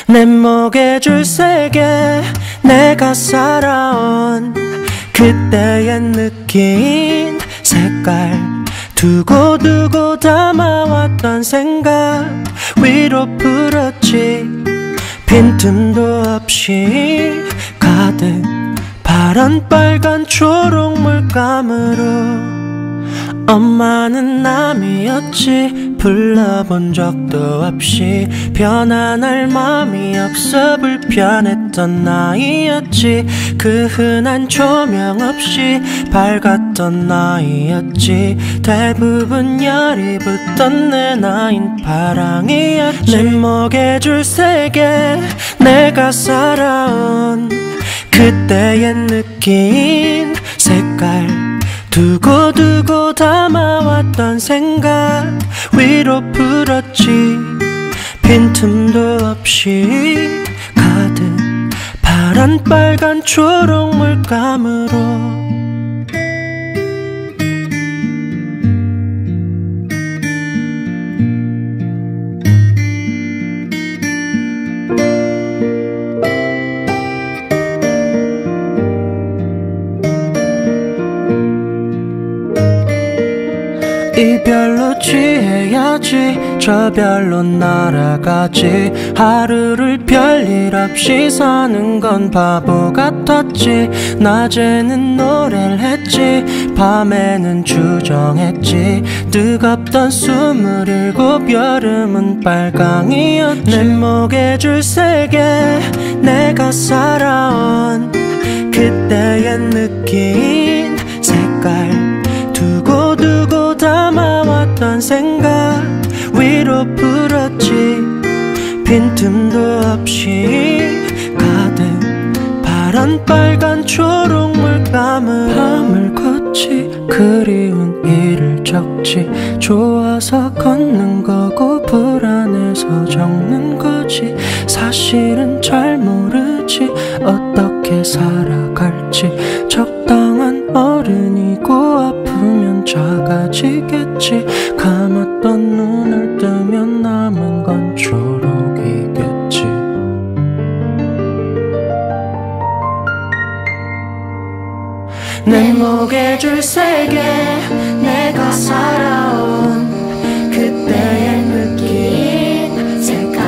내 목에 줄 세게 내가 살아온 그때의 느낀 색깔 두고두고 담아왔던 생각 위로 풀었지. 빈틈도 없이 가득 파란 빨간 초록 물감으로. 엄마는 남이었지. 불러본 적도 없이 편안할 맘이 없어 불편했던 나이였지. 그 흔한 조명 없이 밝았던 나이였지. 대부분 열이 붙던 내 나인 파랑이었지. 내 목에 줄 세게 내가 살아온 그때의 느낀 색깔 두고두고 담아왔던 생각 위로 풀었지. 빈틈도 없이 가득 파란 빨간 초록 물감으로. 이별로 취해야지. 저 별로 날아가지. 하루를 별일 없이 사는 건 바보 같았지. 낮에는 노래를 했지. 밤에는 주정했지. 뜨겁던 27 여름은 빨강이었지. 내 목에 줄 세게 내가 살아온 그때의 느낀 색깔 두고두고 담아왔던 생각 위로 풀었지. 빈틈도 없이 가득 파란 빨간 초록 물감을. 밤을 걷지 그리운 일을 적지. 좋아서 걷는 거고 불안해서 적는 거지. 사실은 잘 모르지 어떻게 살아갈지. 적당한 어른이고 아프면 작아지겠지. 감았던 눈을 뜨면 남은 건 초록이겠지. 내 목에 줄 세게 내가 살아온 그때의 느낀 색깔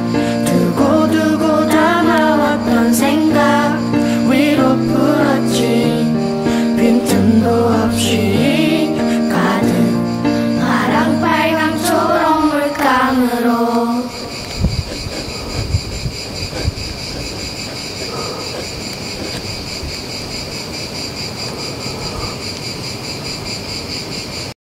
두고두고 담아왔던 생각 위로 풀었지. 빈틈도 없이 가득 파랑 빨강 초록 물감으로.